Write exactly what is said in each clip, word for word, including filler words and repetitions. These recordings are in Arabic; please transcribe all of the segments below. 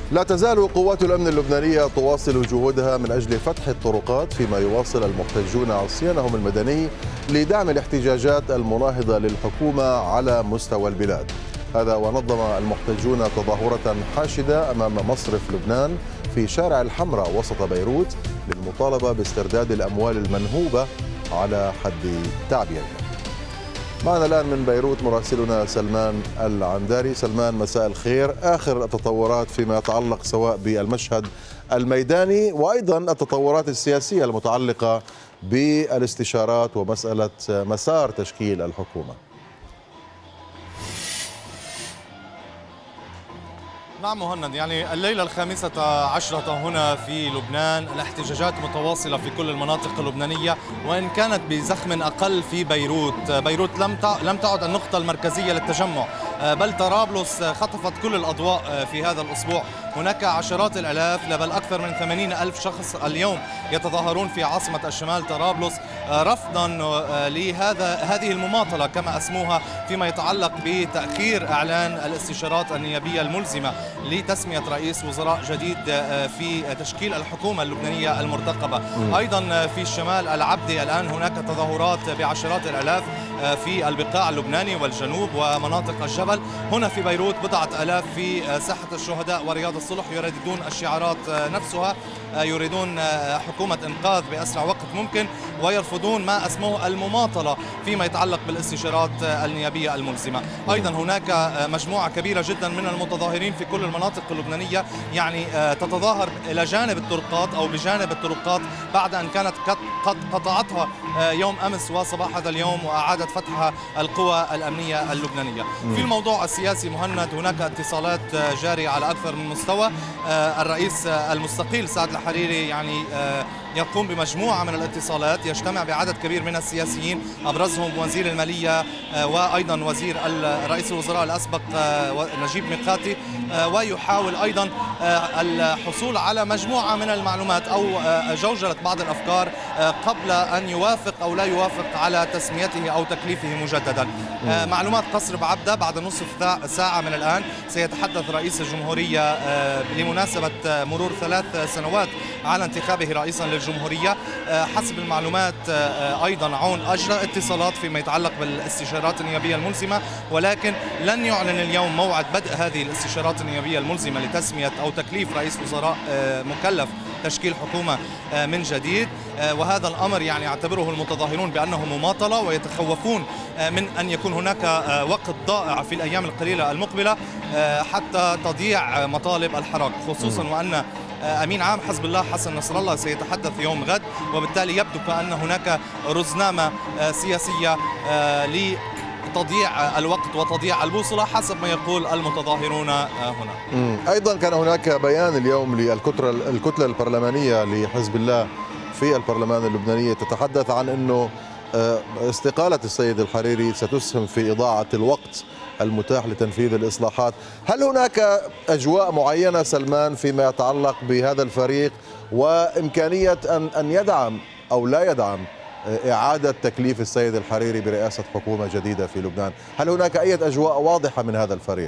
لا تزال قوات الأمن اللبنانية تواصل جهودها من أجل فتح الطرقات، فيما يواصل المحتجون عصيانهم المدني لدعم الاحتجاجات المناهضة للحكومة على مستوى البلاد. هذا ونظم المحتجون تظاهرة حاشدة أمام مصرف لبنان في شارع الحمراء وسط بيروت للمطالبة باسترداد الأموال المنهوبة على حد تعبيرها. معنا الآن من بيروت مراسلنا سلمان العنداري. سلمان، مساء الخير. آخر التطورات فيما يتعلق سواء بالمشهد الميداني وأيضا التطورات السياسية المتعلقة بالاستشارات ومسألة مسار تشكيل الحكومة. نعم مهند، يعني الليلة الخامسة عشرة هنا في لبنان الاحتجاجات متواصلة في كل المناطق اللبنانية، وإن كانت بزخم أقل في بيروت. بيروت لم لم تعد النقطة المركزية للتجمع، بل طرابلس خطفت كل الأضواء في هذا الأسبوع. هناك عشرات الآلاف بل أكثر من ثمانين ألف شخص اليوم يتظاهرون في عاصمة الشمال طرابلس رفضا لهذا هذه المماطلة كما أسموها فيما يتعلق بتأخير إعلان الاستشارات النيابية الملزمة لتسمية رئيس وزراء جديد في تشكيل الحكومة اللبنانية المرتقبة. أيضا في الشمال العبدي الآن هناك تظاهرات بعشرات الآلاف في البقاع اللبناني والجنوب ومناطق الجبل. هنا في بيروت بضعة آلاف في ساحة الشهداء ورياض الصلح يرددون الشعارات نفسها، يريدون حكومة إنقاذ بأسرع وقت ممكن، ويرفضون ما اسموه المماطلة فيما يتعلق بالاستشارات النيابية الملزمة. أيضا هناك مجموعة كبيرة جدا من المتظاهرين في كل المناطق اللبنانية يعني تتظاهر إلى جانب الطرقات أو بجانب الطرقات بعد أن كانت قد قطعتها يوم أمس وصباح هذا اليوم وأعادت فتحها القوى الأمنية اللبنانية. في الموضوع السياسي مهند، هناك اتصالات جارية على أكثر من مستوى. الرئيس المستقيل سعد الحريري يعني يقوم بمجموعة من الاتصالات، يجتمع بعدد كبير من السياسيين أبرزهم وزير المالية وأيضا وزير رئيس الوزراء الأسبق نجيب ميقاتي، ويحاول أيضا الحصول على مجموعة من المعلومات أو جوجلة بعض الأفكار قبل أن يوافق أو لا يوافق على تسميته أو تكليفه مجددا. معلومات قصر بعبدة بعد نصف ساعة من الآن سيتحدث رئيس الجمهورية لمناسبة مرور ثلاث سنوات على انتخابه رئيسا للجمهورية. حسب المعلومات أيضا عون أجرى اتصالات فيما يتعلق بالاستشارات النيابية الملزمة، ولكن لن يعلن اليوم موعد بدء هذه الاستشارات النيابية الملزمة لتسمية أو تكليف رئيس وزراء مكلف تشكيل حكومة من جديد. وهذا الأمر يعني يعتبره المتظاهرون بأنه مماطلة، ويتخوفون من أن يكون هناك وقت ضائع في الأيام القليلة المقبلة حتى تضيع مطالب الحراك، خصوصا وأن أمين عام حزب الله حسن نصر الله سيتحدث يوم غد، وبالتالي يبدو كأن هناك رزنامة سياسية لتضييع الوقت وتضييع البوصلة حسب ما يقول المتظاهرون هنا. أيضا كان هناك بيان اليوم للكتلة الكتلة البرلمانية لحزب الله في البرلمان اللبناني تتحدث عن أنه استقالة السيد الحريري ستسهم في إضاعة الوقت المتاح لتنفيذ الإصلاحات. هل هناك أجواء معينة سلمان فيما يتعلق بهذا الفريق وإمكانية أن أن يدعم أو لا يدعم إعادة تكليف السيد الحريري برئاسة حكومة جديدة في لبنان؟ هل هناك أي أجواء واضحة من هذا الفريق؟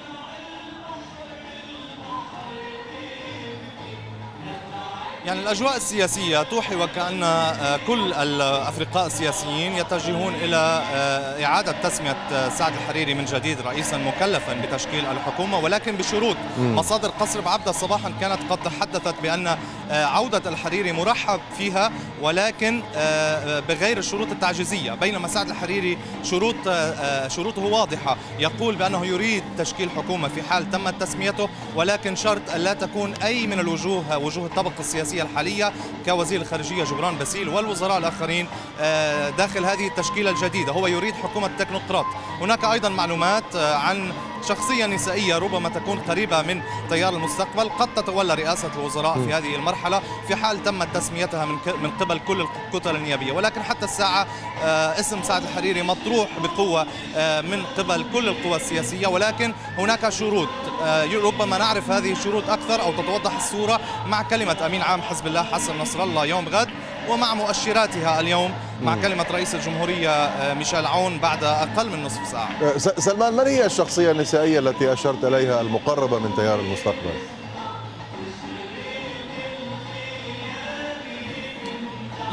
يعني الأجواء السياسية توحي وكأن كل الأفرقاء السياسيين يتجهون إلى إعادة تسمية سعد الحريري من جديد رئيسا مكلفا بتشكيل الحكومة، ولكن بشروط. مصادر قصر بعبدة صباحا كانت قد تحدثت بأن عودة الحريري مرحب فيها، ولكن بغير الشروط التعجيزية، بينما سعد الحريري شروط شروطه واضحة، يقول بأنه يريد تشكيل حكومة في حال تمت تسميته، ولكن شرط لا تكون أي من الوجوه وجوه الطبقة السياسية الحالية كوزير الخارجية جبران باسيل والوزراء الآخرين داخل هذه التشكيلة الجديدة. هو يريد حكومة تكنوقراط. هناك أيضا معلومات عن شخصية نسائية ربما تكون قريبة من تيار المستقبل قد تتولى رئاسة الوزراء في هذه المرحلة في حال تمت تسميتها من من قبل كل الكتل النيابية، ولكن حتى الساعة اسم سعد الحريري مطروح بقوة من قبل كل القوى السياسية، ولكن هناك شروط ربما نعرف هذه الشروط أكثر أو تتوضح الصورة مع كلمة أمين عام حزب الله حسن نصر الله يوم غد، ومع مؤشراتها اليوم مع كلمة رئيس الجمهورية ميشيل عون بعد أقل من نصف ساعة. سلمان، من هي الشخصية النسائية التي أشرت إليها المقربة من تيار المستقبل؟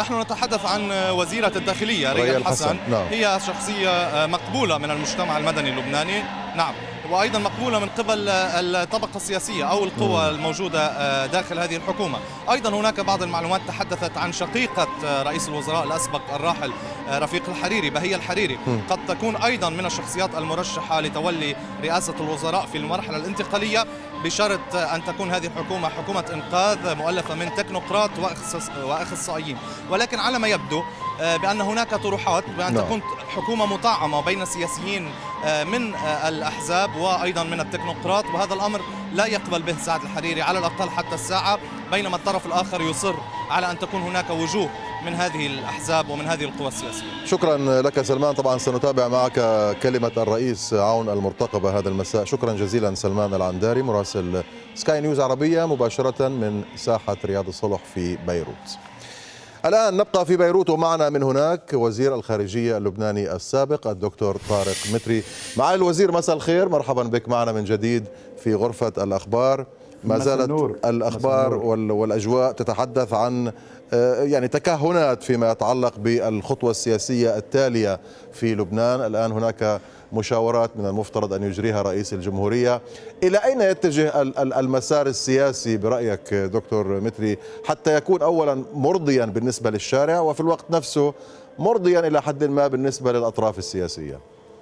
نحن نتحدث عن وزيرة الداخلية ريان حسن. نعم. هي شخصية مقبولة من المجتمع المدني اللبناني، نعم، وأيضا مقبولة من قبل الطبقة السياسية أو القوى الموجودة داخل هذه الحكومة. أيضا هناك بعض المعلومات تحدثت عن شقيقة رئيس الوزراء الأسبق الراحل رفيق الحريري، بهية الحريري، قد تكون أيضا من الشخصيات المرشحة لتولي رئاسة الوزراء في المرحلة الانتقالية، بشرط أن تكون هذه الحكومة حكومة إنقاذ مؤلفة من تكنوقراط وأخصائيين. ولكن على ما يبدو بأن هناك طروحات بأن تكون حكومة مطعمة بين سياسيين من الأحزاب وأيضا من التكنوقراط، وهذا الأمر لا يقبل به سعد الحريري على الأقل حتى الساعة، بينما الطرف الآخر يصر على أن تكون هناك وجوه من هذه الأحزاب ومن هذه القوى السياسية. شكرا لك سلمان. طبعا سنتابع معك كلمة الرئيس عون المرتقبة هذا المساء. شكرا جزيلا سلمان العنداري مراسل سكاي نيوز عربية مباشرة من ساحة رياض الصلح في بيروت. الآن نبقى في بيروت ومعنا من هناك وزير الخارجية اللبناني السابق الدكتور طارق متري. معالي الوزير مساء الخير، مرحبا بك معنا من جديد في غرفة الأخبار. ما زالت الأخبار والأجواء تتحدث عن يعني تكهنات فيما يتعلق بالخطوة السياسية التالية في لبنان. الآن هناك مشاورات من المفترض أن يجريها رئيس الجمهورية. إلى أين يتجه المسار السياسي برأيك دكتور متري حتى يكون أولا مرضيا بالنسبة للشارع وفي الوقت نفسه مرضيا إلى حد ما بالنسبة للأطراف السياسية؟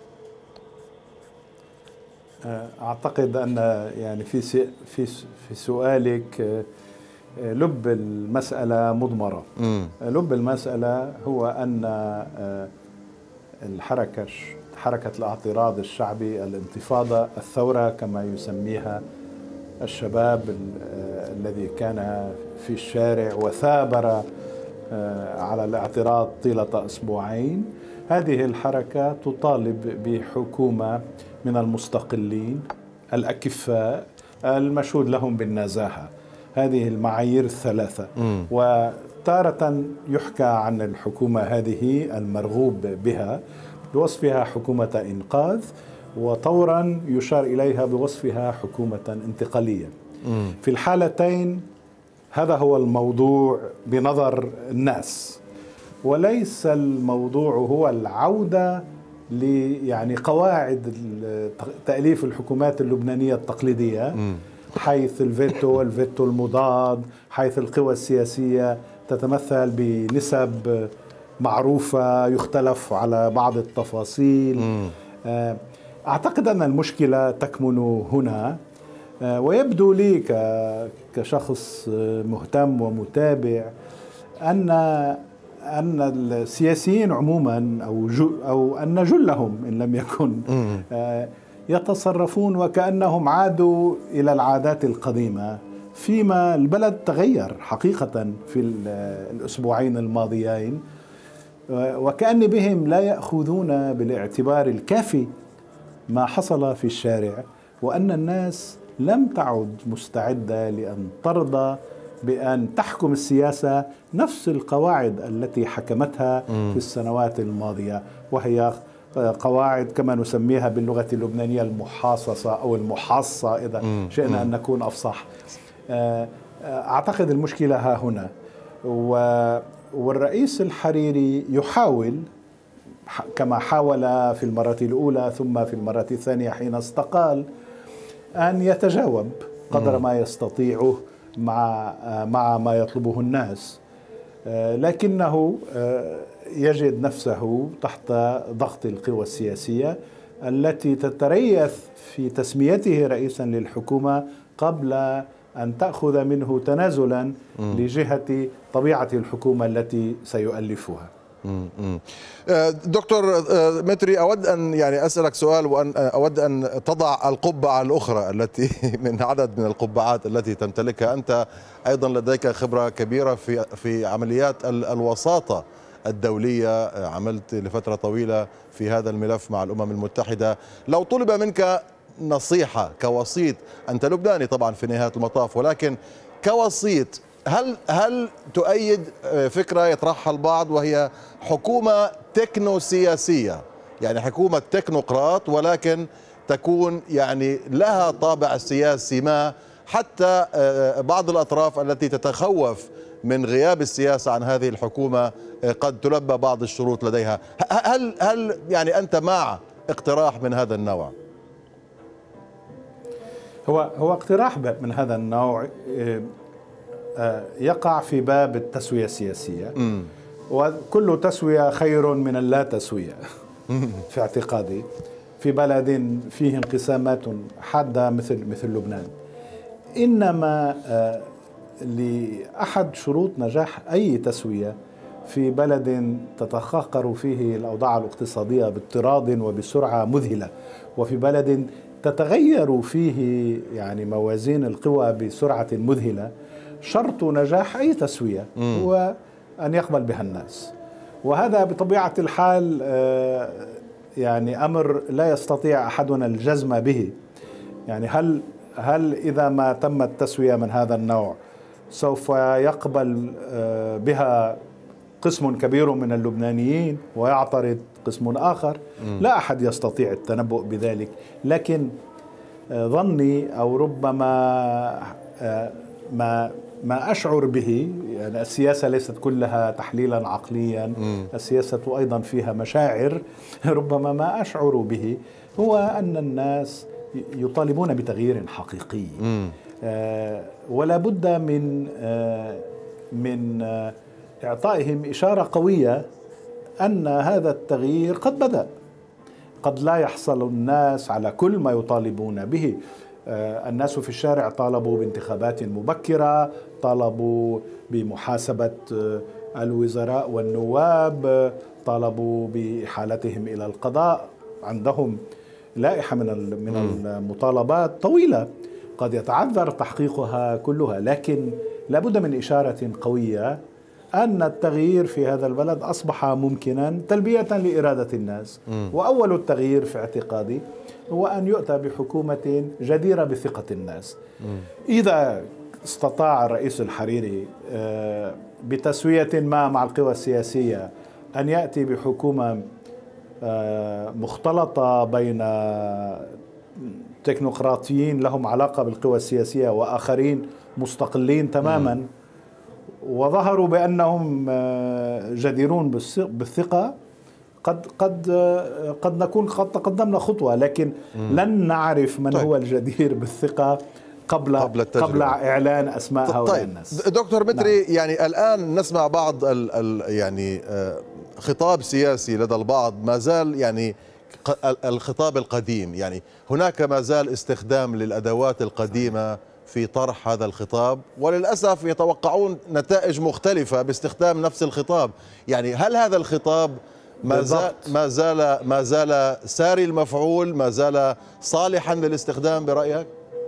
أعتقد أن يعني في في في سؤالك لب المسألة مضمرة. م. لب المسألة هو أن الحركة حركة الاعتراض الشعبي، الانتفاضة، الثورة كما يسميها الشباب الذي كان في الشارع وثابر على الاعتراض طيلة أسبوعين، هذه الحركة تطالب بحكومة من المستقلين الأكفاء المشهود لهم بالنزاهة، هذه المعايير الثلاثة. م. وتارة يحكى عن الحكومة هذه المرغوب بها بوصفها حكومة إنقاذ، وطورا يشار إليها بوصفها حكومة انتقالية. م. في الحالتين هذا هو الموضوع بنظر الناس، وليس الموضوع هو العودة ل يعني قواعد تأليف الحكومات اللبنانية التقليدية، م. حيث الفيتو الفيتو المضاد، حيث القوى السياسية تتمثل بنسب معروفة يختلف على بعض التفاصيل. م. أعتقد أن المشكلة تكمن هنا، ويبدو لي كشخص مهتم ومتابع أن أن السياسيين عموما أو أو أن جلهم إن لم يكن يتصرفون وكأنهم عادوا إلى العادات القديمة، فيما البلد تغير حقيقة في الأسبوعين الماضيين، وكأن بهم لا يأخذون بالاعتبار الكافي ما حصل في الشارع، وأن الناس لم تعد مستعدة لأن ترضى بأن تحكم السياسة نفس القواعد التي حكمتها في السنوات الماضية، وهي قواعد كما نسميها باللغة اللبنانية المحاصصة أو المحاصة إذا شئنا أن نكون أفصح. أعتقد المشكلة ها هنا، والرئيس الحريري يحاول كما حاول في المرة الأولى ثم في المرة الثانية حين استقال أن يتجاوب قدر ما يستطيعه مع مع ما يطلبه الناس، لكنه يجد نفسه تحت ضغط القوى السياسية التي تتريث في تسميته رئيسا للحكومة قبل أن تأخذ منه تنازلا لجهة طبيعة الحكومة التي سيؤلفها. دكتور متري، أود أن يعني أسألك سؤال، وأن أود أن تضع القبعة الأخرى التي من عدد من القبعات التي تمتلكها أنت. أيضا لديك خبرة كبيرة في في عمليات الوساطة الدولية، عملت لفترة طويلة في هذا الملف مع الأمم المتحدة. لو طلب منك نصيحة كوسيط، أنت لبناني طبعا في نهاية المطاف، ولكن كوسيط، هل هل تؤيد فكرة يطرحها البعض وهي حكومة تكنو سياسية، يعني حكومة تكنوقراط ولكن تكون يعني لها طابع سياسي ما، حتى بعض الأطراف التي تتخوف من غياب السياسة عن هذه الحكومة قد تلبى بعض الشروط لديها. هل هل يعني أنت مع اقتراح من هذا النوع؟ هو هو اقتراح من هذا النوع يقع في باب التسوية السياسية، م. وكل تسوية خير من اللا تسوية في اعتقادي، في بلد فيه انقسامات حادة مثل مثل لبنان. إنما لأحد شروط نجاح أي تسوية في بلد تتفاقر فيه الأوضاع الاقتصادية باضطراد وبسرعة مذهلة، وفي بلد تتغير فيه يعني موازين القوى بسرعة مذهلة، شرط نجاح أي تسوية هو أن يقبل بها الناس. وهذا بطبيعة الحال يعني أمر لا يستطيع أحدنا الجزم به. يعني هل هل إذا ما تمت تسوية من هذا النوع سوف يقبل بها قسم كبير من اللبنانيين ويعترض قسم آخر؟ لا أحد يستطيع التنبؤ بذلك، لكن ظني أو ربما ما ما أشعر به، يعني السياسة ليست كلها تحليلا عقليا، م. السياسة أيضا فيها مشاعر، ربما ما أشعر به هو أن الناس يطالبون بتغيير حقيقي، آه ولا بد من آه من آه إعطائهم إشارة قوية أن هذا التغيير قد بدأ. قد لا يحصل الناس على كل ما يطالبون به. الناس في الشارع طالبوا بانتخابات مبكرة، طالبوا بمحاسبة الوزراء والنواب، طالبوا بإحالتهم إلى القضاء. عندهم لائحة من من المطالبات طويلة قد يتعذر تحقيقها كلها، لكن لابد من إشارة قوية أن التغيير في هذا البلد أصبح ممكنا تلبية لإرادة الناس. وأول التغيير في اعتقادي هو أن يؤتى بحكومة جديرة بثقة الناس. إذا استطاع الرئيس الحريري بتسوية ما مع القوى السياسية أن يأتي بحكومة مختلطة بين تكنوقراطيين لهم علاقة بالقوى السياسية وآخرين مستقلين تماما، وظهروا بأنهم جديرون بالثقة، قد قد قد نكون قد تقدمنا خطوة، لكن مم. لن نعرف من طيب. هو الجدير بالثقة قبل قبل, قبل إعلان أسماء هؤلاء طيب. الناس. دكتور متري، نعم. يعني الآن نسمع بعض ال ال يعني خطاب سياسي لدى البعض ما زال يعني الخطاب القديم، يعني هناك ما زال استخدام للأدوات القديمة في طرح هذا الخطاب، وللأسف يتوقعون نتائج مختلفة باستخدام نفس الخطاب. يعني هل هذا الخطاب ما زال ما زال ما زال ساري المفعول، ما زال صالحا للاستخدام برأيك؟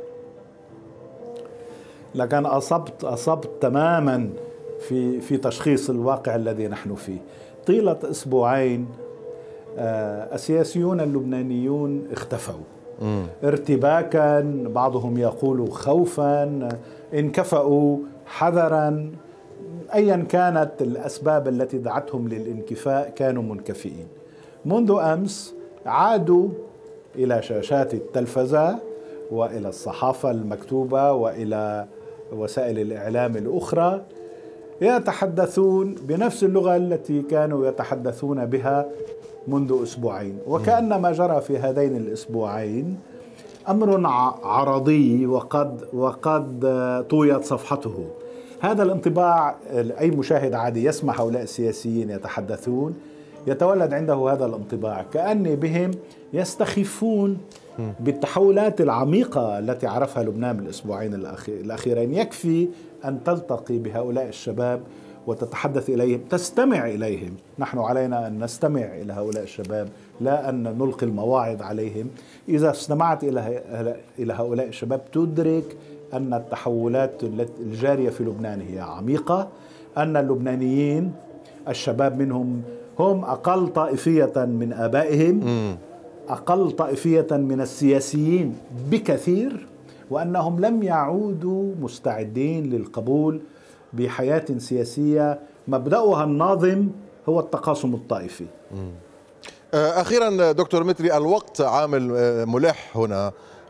لكن أصبت أصبت تماما في في تشخيص الواقع الذي نحن فيه. طيلة أسبوعين السياسيون اللبنانيون اختفوا م. ارتباكا، بعضهم يقول خوفا، انكفأوا حذرا، أيا كانت الأسباب التي دعتهم للانكفاء كانوا منكفئين. منذ أمس عادوا إلى شاشات التلفزة وإلى الصحافة المكتوبة وإلى وسائل الإعلام الأخرى، يتحدثون بنفس اللغة التي كانوا يتحدثون بها منذ أسبوعين، وكأن ما جرى في هذين الأسبوعين أمر عرضي وقد وقد طويت صفحته. هذا الانطباع أي مشاهد عادي يسمع هؤلاء السياسيين يتحدثون يتولد عنده هذا الانطباع، كأن بهم يستخفون بالتحولات العميقة التي عرفها لبنان بالأسبوعين الأخيرين. يكفي أن تلتقي بهؤلاء الشباب وتتحدث إليهم، تستمع إليهم. نحن علينا أن نستمع إلى هؤلاء الشباب، لا أن نلقي المواعظ عليهم. إذا استمعت إلى إلى هؤلاء الشباب تدرك أن التحولات الجارية في لبنان هي عميقة، أن اللبنانيين الشباب منهم هم أقل طائفية من آبائهم، أقل طائفية من السياسيين بكثير، وأنهم لم يعودوا مستعدين للقبول بحياة سياسية مبدأها الناظم هو التقاسم الطائفي. أخيرا دكتور متري، الوقت عامل ملح هنا،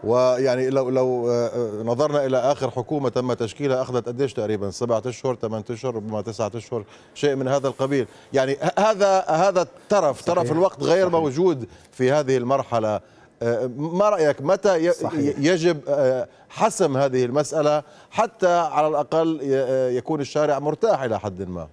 ويعني لو لو نظرنا الى اخر حكومه تم تشكيلها اخذت قديش تقريبا سبعة اشهر ثمانية اشهر ربما تسعة اشهر شيء من هذا القبيل. يعني هذا هذا الترف ترف صحيح. الوقت غير صحيح. موجود في هذه المرحله. ما رايك متى صحيح. يجب حسم هذه المساله حتى على الاقل يكون الشارع مرتاح الى حد ما؟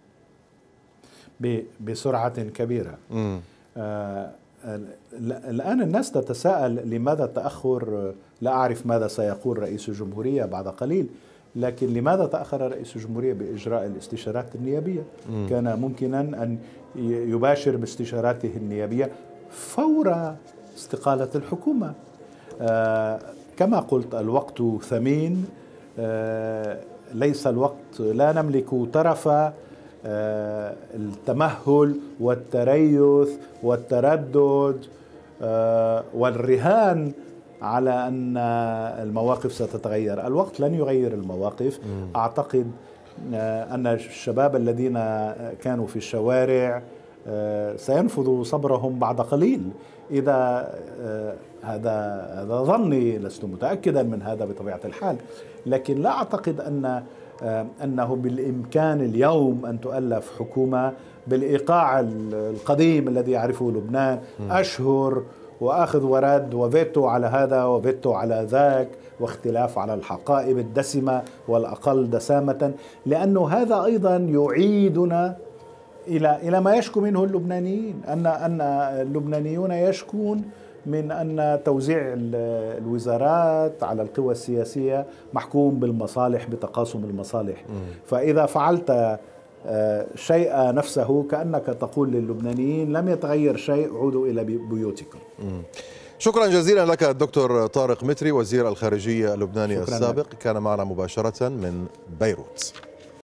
بسرعه كبيره. م. آه الآن الناس تتساءل لماذا التأخر. لا أعرف ماذا سيقول رئيس الجمهورية بعد قليل، لكن لماذا تأخر رئيس الجمهورية بإجراء الاستشارات النيابية؟ م. كان ممكنا أن يباشر باستشاراته النيابية فور استقالة الحكومة. آه كما قلت الوقت ثمين. آه ليس الوقت، لا نملك طرف آه التمهل والتريث والتردد آه والرهان على أن المواقف ستتغير. الوقت لن يغير المواقف. م. أعتقد آه أن الشباب الذين كانوا في الشوارع آه سينفذوا صبرهم بعد قليل. إذا آه هذا هذا ظني، لست متأكدا من هذا بطبيعة الحال، لكن لا أعتقد أن أنه بالإمكان اليوم أن تؤلف حكومة بالإيقاع القديم الذي يعرفه لبنان، أشهر وأخذ ورد وفيتو على هذا وفيتو على ذاك واختلاف على الحقائب الدسمة والأقل دسامة، لأنه هذا أيضا يعيدنا إلى إلى ما يشكو منه اللبنانيين، أن أن اللبنانيون يشكون من أن توزيع الوزارات على القوى السياسية محكوم بالمصالح، بتقاسم المصالح. م. فإذا فعلت شيء نفسه كأنك تقول للبنانيين لم يتغير شيء، عودوا إلى بيوتكم. م. شكرا جزيلا لك الدكتور طارق متري وزير الخارجية اللبناني السابق، كان معنا مباشرة من بيروت.